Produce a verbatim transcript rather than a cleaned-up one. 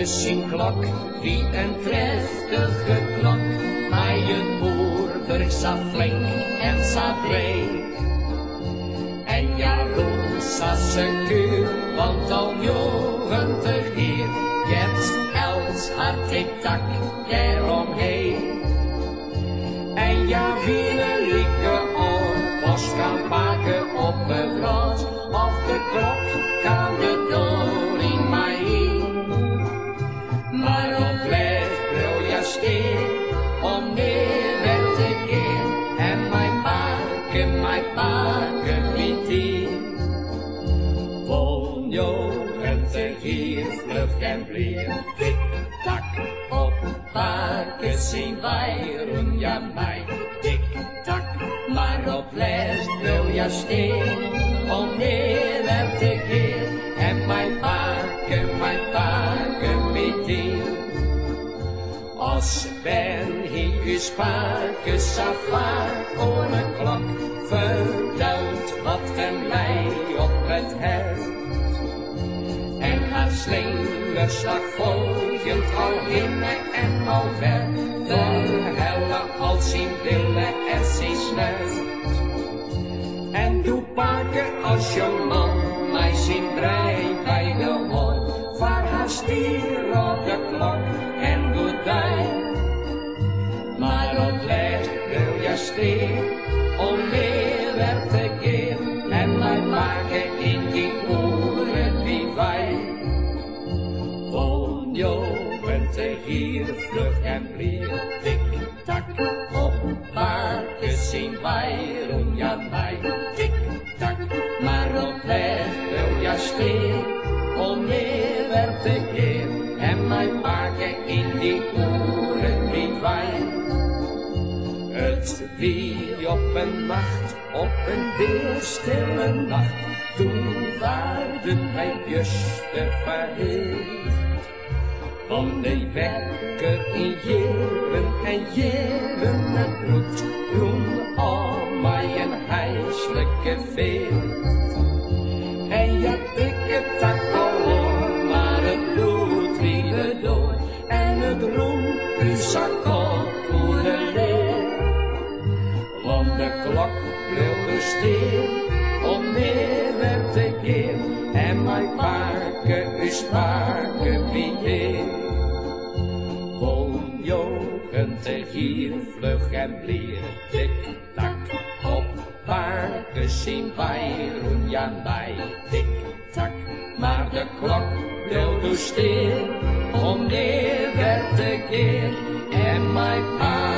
dus een klok, wie een treftige klok, maar je moeder sa flink en sa breed. En ja, rosa se kuur, want al negentig hier, jetzt els haar tik-tak eromheen. En ja, wie een lieke oorpost kan maken op het rot, of de klok kan de door in mij heen. Maar op les wil je stil, om neer te gaan, en mijn paken, mijn paken niet in. Woonjogen te hier, vlug en blier, tik-tak, op paken zien wij, roem ja mij, tik-tak. Maar op les wil je stil, om neer te gaan, en mijn paken, mijn paken niet in. Als ben hier uw spaken safar ohne klok, vertelt wat hem mij op het hert. En haar slingerslag volgend al hinnen en al ver, de helle als zien willen en zien snert. En doe pakken als je man mij zien brein bij de hond, vaar haar stier op de klok en goedijn. Maar op les wil je stil, om neer te gaan, en mij maken in die oren wie wij. Woonjogen te hier, vlug en blier, tik-tak, op pakken zien wij, roem ja mij, tik-tak. Maar op les wil je stil, om neer te gaan, en mij maken in die oren wie wij. Het wie op een nacht, op een weerstille nacht, toen waren wij juster verheeld. Van de wekker in jaren en jaren het bloed, roem al mij een heiselijke veel. En ja, tik-tak al hoor, maar het bloed wiele door, en het roem u zak op voor de leer. Want de klok wilde stil, om neer te gaan, en mijn paken uw spaken wie heer. Woonjogen te hier, vlug en blier, tik-tak, op paken zien wij, roem ja mij, tik-tak. Maar de klok wilde stil, om neer te gaan, en mijn paken